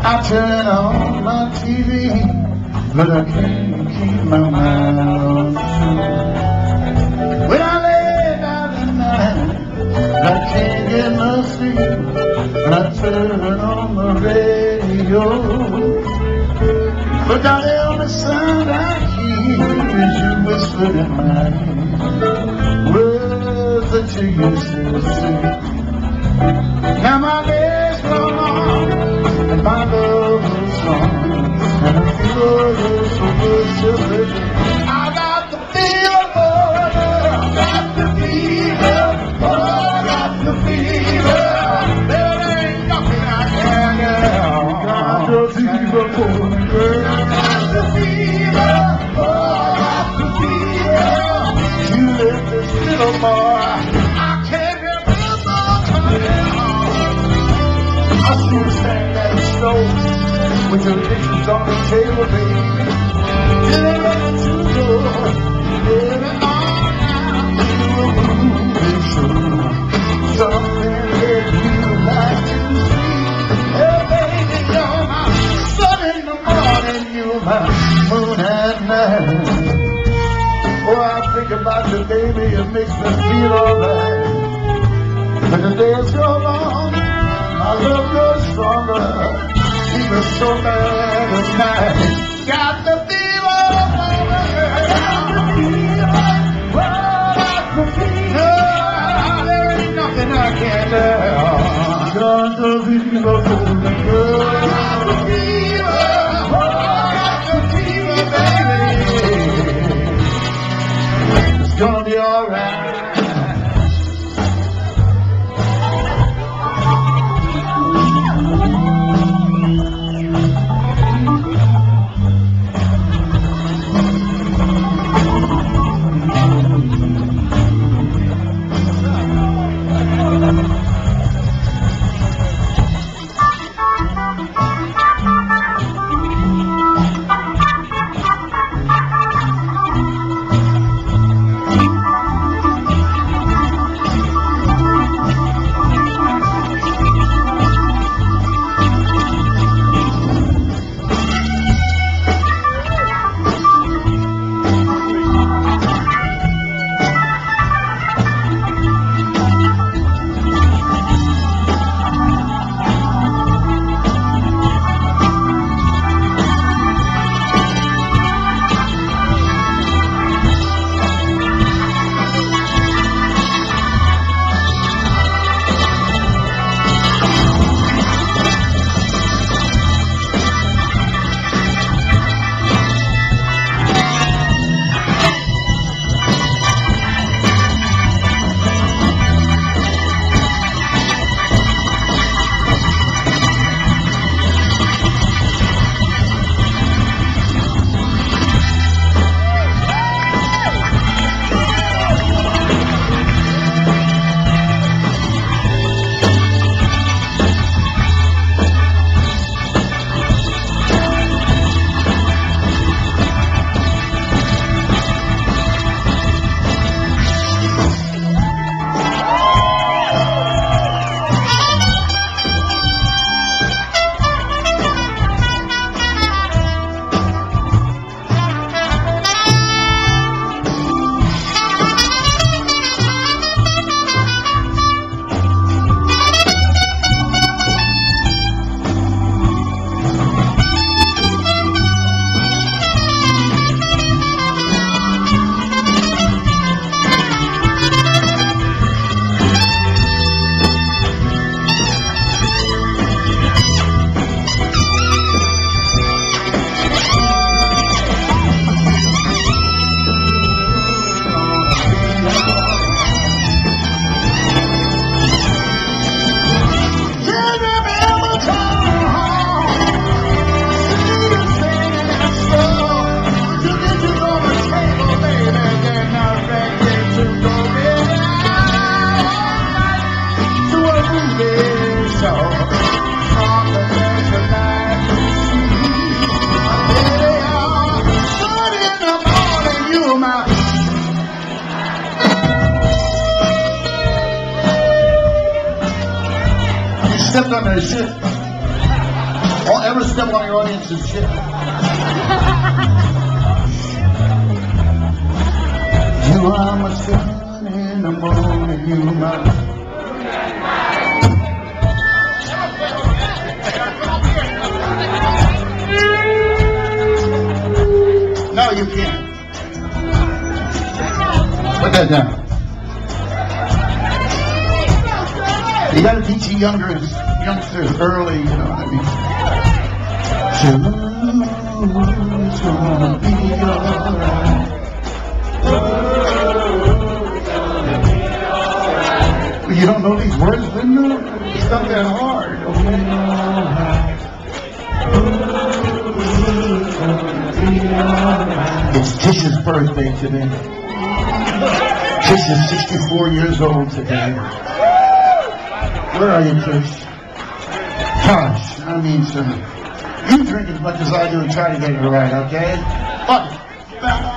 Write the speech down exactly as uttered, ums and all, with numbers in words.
I turn on my T V, but I can't keep my mind on you. When I lay down at night, I can't get no sleep. I turn on the radio, but the only sound I hear is you whispered in my ear, words that you used to say. Now my days grow long, and my love is strong, and I feel so worship. I got the fever, I got the fever, oh, I got the fever. There ain't nothing I can do. Got the fever for me, girl. I got the fever, oh, I got the fever. You left this little boy, I can't remember coming home. I see you standing at the stove with your dishes on the table, baby. Didn't let you go. Baby, all now you a movie show. Something that you like to see. Hey, baby, you're my sun in the morning, you're my moon at night. Oh, I think about you, baby, it makes me feel alright. When the days go long, my love grows stronger, even so bad at night. Got the fever, got the fever, got the fever. Oh, there ain't nothing I can't do. Got the fever for the girl. Got the fever, got the fever, baby. It's gonna be alright. Stepped on their shit. Don't ever step on your audience's shit. You are my sun in the morning, you my... No, you can't. Put that down. You gotta teach the younger youngsters early, you know what I mean? It's gonna be alright. You don't know these words, Linda? It's not that hard. It's Tish's birthday today. Tish is sixty-four years old today. Where are you, Tish? Gosh, I mean, sir. You drink as much as I do and try to get it right, okay? Fuck it.